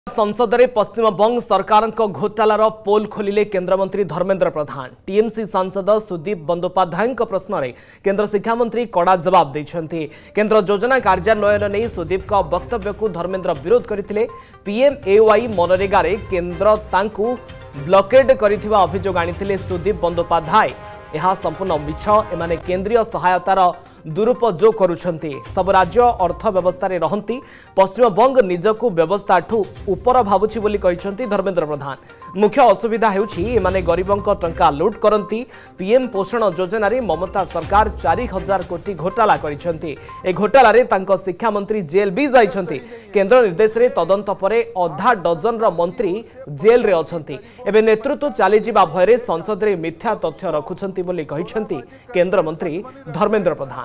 संसद में पश्चिमबंग सरकार घोटालार पोल खोलिले केन्द्रमंत्री धर्मेन्द्र प्रधान। टीएमसी सांसद सुदीप बंदोपाध्याय प्रश्न में केन्द्र शिक्षा मंत्री कड़ा जवाब देते। केन्द्र योजना कार्यान्वयन नहीं सुदीप वक्तव्य को धर्मेन्द्र विरोध करते। पीएमएवाई मनरेगा केन्द्र तांकु ब्लॉकेड करिथिबा अभियोग आनिथिले सुदीप बंदोपाध्याय। यह संपूर्ण मिछ। एमाने केंद्रीय सहायतार दुरुपयोग करुछंती। सब राज्य अर्थ व्यवस्था रे रहंती। पश्चिमबंग निजकु व्यवस्था ठू ऊपर भाबुछि बोली कहिसंती धर्मेन्द्र प्रधान। मुख्य असुविधा हेउछि एमाने गरीबंक टंका लूट करंती। पीएम पोषण योजना रे ममता सरकार 4000 कोटी घोटाला करिसंती। ए घोटाला रे तांको शिक्षा मंत्री जेल भी जाइछंती। केंद्र निर्देश रे तदंत परे आधा डजन र मंत्री जेल रे अछंती। एबे नेतृत्व चली जिबा भयरे संसद रे मिथ्या तथ्य रखुछंती बोली कहिसंती केंद्र मंत्री धर्मेन्द्र प्रधान।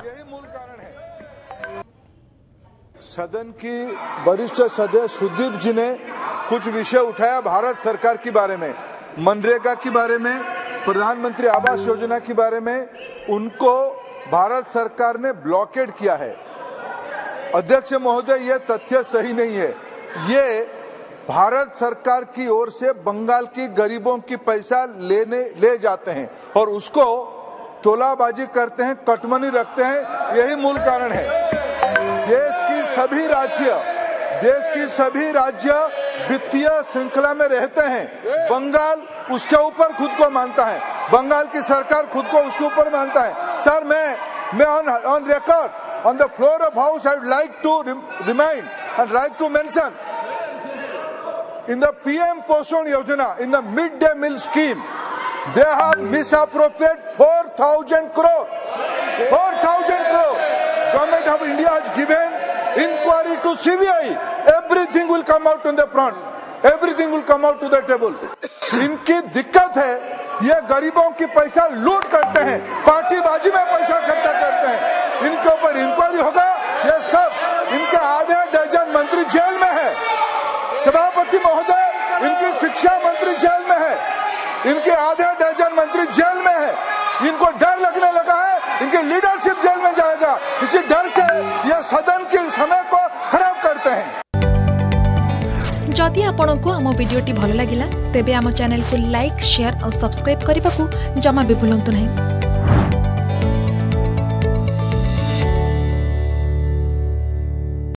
सदन की वरिष्ठ सदस्य सुदीप जी ने कुछ विषय उठाया भारत सरकार के बारे में, मनरेगा के बारे में, प्रधानमंत्री आवास योजना के बारे में। उनको भारत सरकार ने ब्लॉकेड किया है। अध्यक्ष महोदय, ये तथ्य सही नहीं है। ये भारत सरकार की ओर से बंगाल की गरीबों की पैसा ले जाते हैं और उसको तोलाबाजी करते हैं, कटमनी रखते हैं। यही मूल कारण है। देश की सभी राज्य वित्तीय श्रृंखला में रहते हैं। बंगाल उसके ऊपर खुद को मानता है, बंगाल की सरकार खुद को उसके ऊपर मानता है। सर, मैं on record on the floor of house I would like to remind and like to mention in the PM Poshan Yojana, in the midday meal scheme, they have misappropriated 4,000 crore. 4,000 crore. Government of India has given inquiry to CBI. Everything will come out on the front. Everything will come out to the table. इनकी दिक्कत है, ये गरीबों की पैसा लूट करते हैं, पार्टीबाजी में पैसा खर्चा करते हैं। इनके ऊपर इंक्वायरी होगा। ये सब इनके आधे डजन मंत्री जेल में है। सभापति महोदय, इनकी शिक्षा मंत्री जेल में है, इनके आधे डजन मंत्री जेल में है। इनको डर लगने लगा है, इनकी लीडरशिप जेल में जाएगा। इसी डर से ये सदन के समय को खराब करते हैं। जदि आपंक आम भिडी भल लगा तेब आम चैनल को लाइक, शेयर और सब्सक्राइब करने को जमा भी भूलु नहीं।